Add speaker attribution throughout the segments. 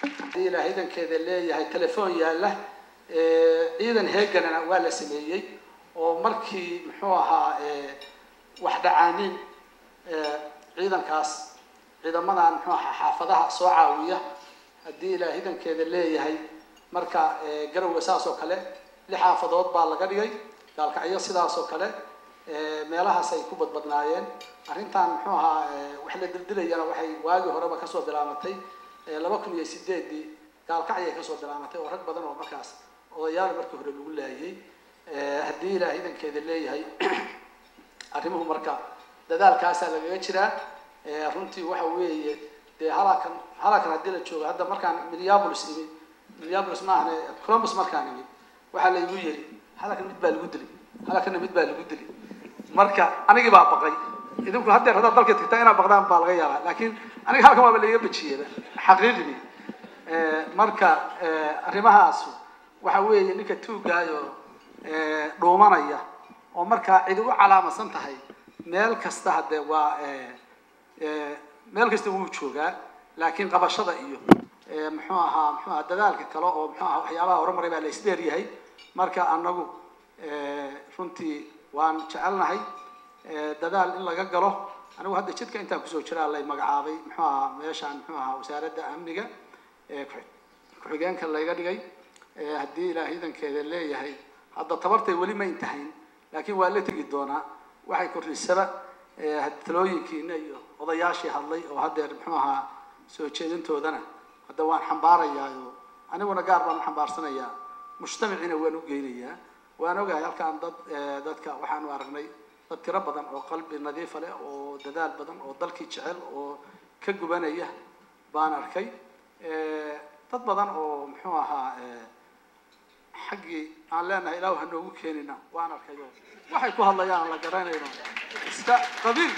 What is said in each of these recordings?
Speaker 1: إلى هيدا كذا اللي هي تلفون ياله إذا هيجنا ولا سمية ومركي محوها واحدة عانين إذا كاس إذا ما نحن حافظها صعاوية هدي إلى هيدا كذا اللي هي مركا جرو وساسو كله لحافظات بالغريي قال كأي صدا سو كله meelaha ay ku badbadnaayeen arintan muxuu ahaa wax la dildilayana waxay waagi horeba ka soo bilaamatay 2008 gaalkacay ka soo bilaamatay oo rag badan oo markaas odayaal markii hore lagu laayay hadii ilaahay idankeeda leeyahay arrimuhu marka dadaalkaas laga jira runtii waxa weeye de halakan hadii la joogo hadda markaan Minneapolis ma ahne Columbus markaan nimi waxa la igu yiri halakan mid baa lagu dilay marka anigi baa baqay idinku hadda dalka tagtaa ina baqdaan baa laga yaabaa laakiin aniga halkan waa la iga bajiyay xaqiiqdii marka arrimahaas waxa weeye ninka tuugaayo dhoomanaya oo marka cid u calaamasan tahay meel kasta hadda waa meel kasta uu joogaa laakiin qabashada iyo muxuu ahaa dadaalka kale oo muxuu ahaa waxyaabaha horumaray baa la isdheeryahay marka anagu runtii waan jecelnahay dadaal in laga galo anigu hadda jidka inta ku soo jiraa la magacaabay muxuu ahaa meeshaan muxuu ahaa wasaaradda amniga ku xigeenka laga dhigay hadii ilaahay idankeeda leeyahay hadda tabartay wali ma intahayn laakiin waa la tagi doonaa waxay kordhisaba talooyinkiina iyo odayaashii hadlay oo hadda muxuu ahaa soo jeedintoodana hadda waan xambaarayaa aniguna gaar baan xambaarsanayaa mujtamacina waan u geynayaa waan ogahay halkaan dadka waxaan u aragnay dad tiro badan oo qalbi nadiif leh oo dadaal badan oo dalkii jecel oo ka gubanaya baan arkay dad badan oo muxuu ahaa xaqi aan leenahay ilaahu ha noogu keenina waan arkay waxay ku hadlayaan la garanayno iska qabiil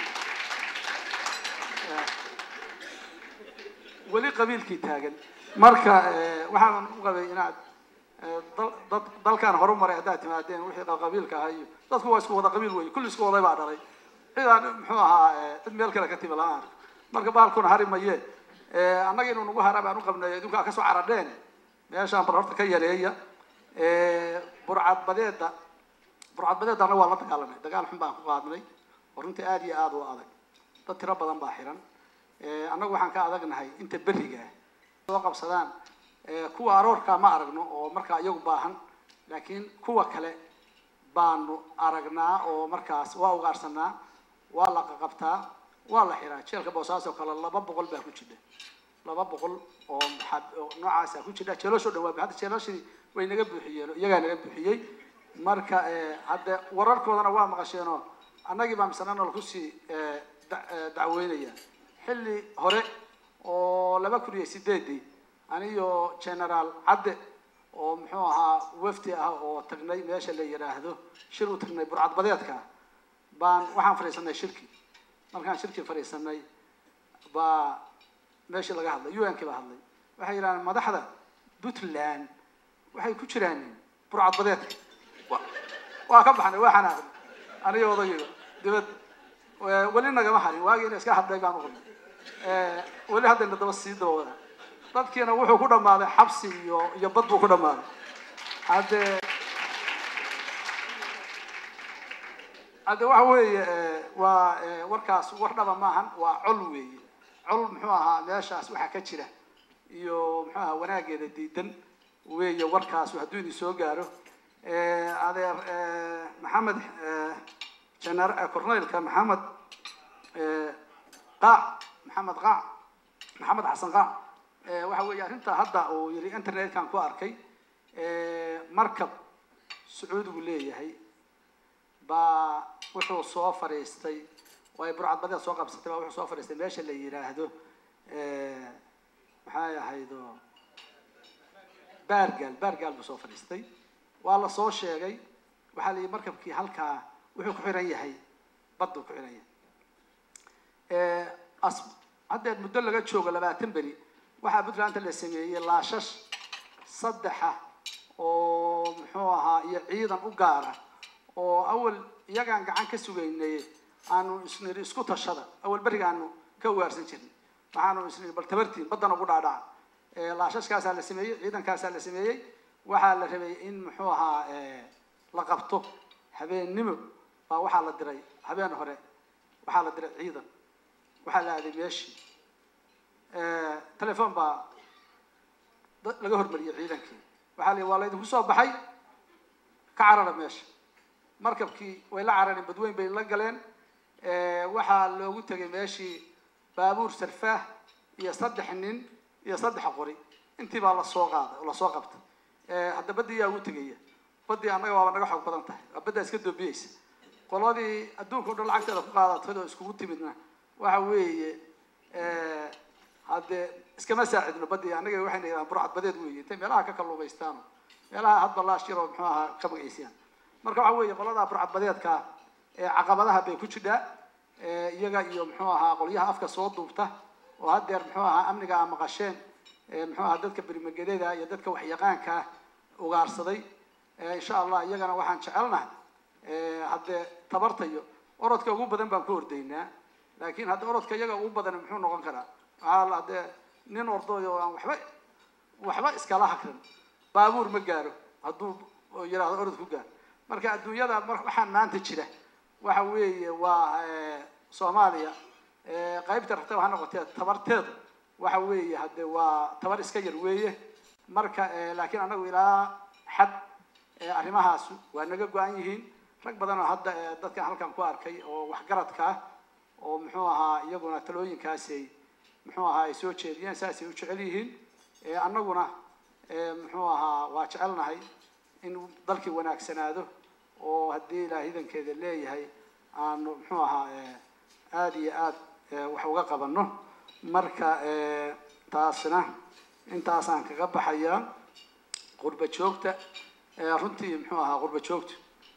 Speaker 1: wali qabiilkii taagan marka waxaan u qabay inaad dalkan horumaray hadaa timaadeen wixii qabiilka ahay dadku waa isku wada qabiil weey kulli isku wada baa dhalay cidaan muxuu ahaa dad meel kale ka timi la'aan marka baalkuna harimaye annaga inuu nagu harab aan u qabnay idinka ka soo caradeen meeshaan barorta ka yareeya burcad badeeda waa la dagaalamay dagaal xun baan ku qaadnay runtii aad iyo aad u adag dad tiro badan baa xiran annagu waxaan ka adagnahay inta beriga soo qabsadaan kuwa aroorka ma aragno oo marka iyagu baahan laakiin kuwa kale baanu aragnaa oo markaas waa ugaarsanaa waa la qabtaa waa la xiraa jeelka boosaaso kale 200 baa ku jira 200 oo noocaas ku jira jeelasho dhawaab hadda jeelashii way naga buuxiyeen iyaga naga buuxiyay marka hadda wararkoodana waa maqasheenoo annagii baa misanana ku sii dacweynaya xilli hore oo 2008 aniyo general Cadde oo muxuu ahaa wafti ah oo tagnay meesha la yiraahdo shir u tagnay burcad badeedka baan waxaan fariisanay shirki markaan shirki fariisanay baa meesha laga hadlay UN-ka baa hadlay waxay yiraahdeen madaxda Puntland waxay ku jiraan burcad badeedka waa ka baxnay waxaan aniyo odayga dibad wali naga harin waagi in iska hadlay baan u qodnay wali hadda daba sii dooda dadkiina wuxuu ku dhamaaday xabsi iyo bad buu ku dhamaaday hadda waxa weeye waa warkaas war dhaba maahan waa col weeye col muxuu ahaa meeshaas waxa ka jira iyo muxuu ahaa wanaageeda diidan weeye warkaas hadduu idin soo gaaro adeer maxamed general cornelka maxamed xasan qaac waxa weeye arrinta hadda oo yiri internet-kan ku arkay markab Sacuudigu leeyahay baa wuxuu soo fariistay way burcad badeed soo qabsatay baa wuxuu soo fariistay meesha la yiraahdo maxay ahaydo baargal buu soo fariistay waa la soo sheegay waxa la markabkii halka wuxuu ku xiran yahay baddu ku xiran yahay hadda muddo laga joogo 20 beri waxa Puntland la sameeyay laashash saddexa oo muxuu ahaa iyo ciidan u gaara oo awal iyagaan gacan ka sugeynay aanu isku tashada awal barigaanu ka waarsan jirnay waxaanu bal tabartiin badana ugu dhaadhac laashash kaas la sameeyay ciidan kaas la sameeyay waxa la rabay in muxuu ahaa la qabto habeenimo baa waxa la diray habeen hore waxa la diray ciidan waxa la aaday meeshii telefoon baa laga hormariyay ciidankii waxa la waa idinku soo baxay ka carara meesha markabkii way la carareen badweyn bay la galeen waxa loogu tagay meeshii baabuur sarfaah iyo 3 nin iyo 3 qori intii baa la soo qaaday oo la soo qabtay hadda badii yaa ugu tagaya badii anaga waa naga xog badan tahay badda iska doobiyaysa qoladii adduunka oo dhan lacagteeda ku qaadatay oo iskugu timidna waxa weeye hadde iskama saacidno badii anaga waxayna yiraahdaan burcad badeed weeye intay meelaha ka kalluumaystaan meelaha hadba la shiro muxuu ahaa ka magaciisiyaan marka waxa weeye qolada burcad badeedka caqabadaha bay ku jidhaa iyaga iyo muxuu ahaa qolyaha afka soo duubta oo hadeer muxuu ahaa amniga ama qasheen muxuu ahaa dadka barimagedeeda iyo dadka wax yaqaanka ugaarsaday insha Allah iyagana waxaan jecelnahay hadde tabartayo orodka ugu badan baan ku ordaynaa laakiin hadda orodka iyaga ugu badan muxuu noqon karaa waxa hadde nin ordooyo aan waxba iska la hakrin baabuur ma gaaro hadduu yiraahdo orod ku gaar marka adduunyada waxaan maanta jira waxa weeye waa Soomaaliya qaybta rabta waxa noqotay tabarteed waxa weeye hadde waa tabar iska yar weeye marka laakiin anagu ilaa xad arrimahaas waa naga go'an yihiin rag badan oo hadda dadka halkan ku arkay oo wax garadka oo muxuu ahaa iyaguna talooyinkaasi muxuu ahaa ay soo jeediyeen saasi u jecel yihiin annaguna muxuu ahaa waa jecelnahay in dalkii wanaagsanaado oo haddii ilaahay idankeeda leeyahay aan muxuu ahaa aad iyo aad wax uga qabano marka taasna intaasaan kaga baxayaa qurba joogta runtii muxuu ahaa qurba joogta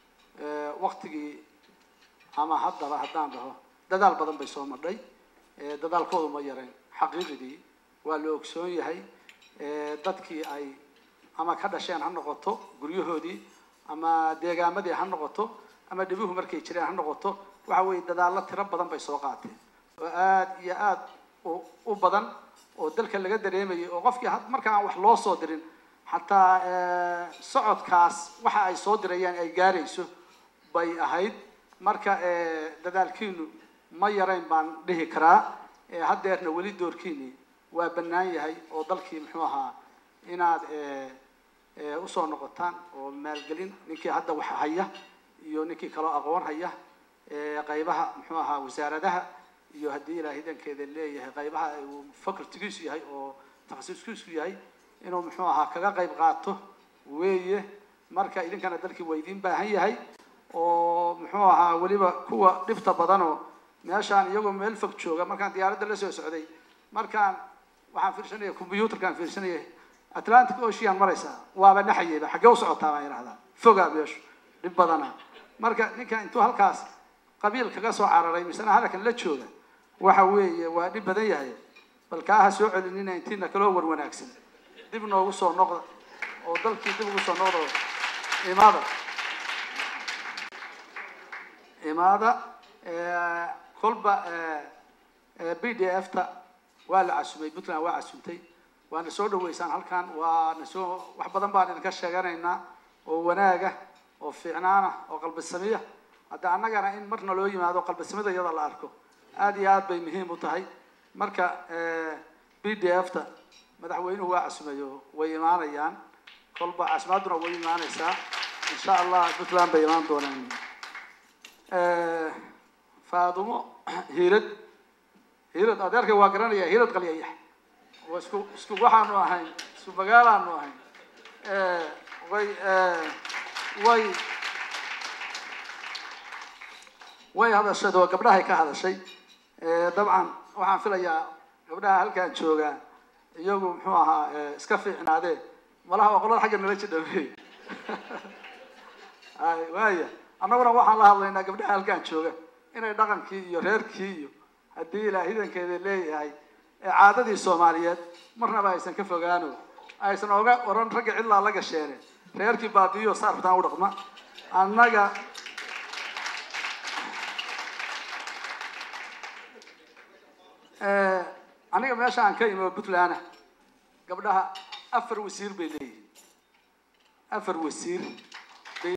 Speaker 1: waqtigii ama haddaba haddaan dhaho dadaal badan bay soo madhay dadaalkoodu ma yareen xaqiiqdii waa la ogsoon yahay dadkii ay ama ka dhasheen ha noqoto guryahoodii ama deegaamadii ha noqoto ama dhibuhu markay jireen ha noqoto waxa weeye dadaalo tiro badan bay soo qaateen oo aad iyo aad u badan oo dalka laga dareemayay oo qofkii marka aan wax loo soo dirin xataa socodkaas waxa ay soo dirayaan ay gaarayso bay ahayd marka dadaalkiinu ma yarayn baan dhihi karaa haddeerna weli doorkiini waa bannaan yahay oo dalkii muxuu ahaa inaad usoo noqotaan oo maalgelin ninkii hadda wax haya iyo ninkii kaloo aqoon haya qaybaha muxuu ahaa wasaaradaha iyo haddii ilaahay idankeeda leeyahay qaybaha uu fakultigiisu yahay oo takhasuskiisu yahay inuu muxuu ahaa kaga qayb qaato weeye marka idinkana dalkii waa idin baahan yahay oo muxuu ahaa weliba kuwa dhibta badanoo meeshaan iyagoo meel fog jooga markaan diyaaradda la soo socday markaan waxaan fiirsanaya computerkaan fiirsanaya Atlantic Ocean maraysa waaba naxayayba xagee u socotaa baan yiraahdaa fogaa meeshu dhib badana marka ninka intuu halkaas qabiil kaga soo cararay misana halkan la jooga waxa weeye waa dhib badan yahay bal kaaha soo celinina intiina kala war wanaagsan dib noogu soo noqdo oo dalkii dib ugu soo noqdo imaada kolba PDF-ta waa la casumay Puntland waa casumtay waana soo dhaweysaan halkan waana soo wax badan baan idinka sheeganaynaa oo wanaaga oo fiicnaana oo qalbi samiya hadda annagana in marna loo yimaado qalbi samida iyada la arko aad iyo aad bay muhiim u tahay marka PDF-ta madaxweynuhu waa casumayo way imaanayaan kolba casmaaduna way imaanaysaa insha Allah Puntland bay imaan doonaan faadumo hiirad adeerka waa garanaya hiirad qaliyayax واسكو waxaanu ahayn isku magaalaanu ahayn way hadashay oo gabdhaha ka hadashay dabcan waxaan filayaa gabdhaha halkaan jooga iyagu muxuu ahaa iska fiicnaade malaha qolada xagga nala jidhamay ay waaya annaguna waxaan la hadlaynaa gabdhaha halkaan jooga inay dhaqankii iyo reerkii iyo haddii ilaahay idankeeda leeyahay caadadii Soomaaliyeed marnaba aysan ka fogaano aysan oga oran rag cidla la gasheene reerkii baabiyo saartaan u dhaqma annaga aniga meesha aan ka imo Puntland قبلها أفر وسير بلي أفر وسير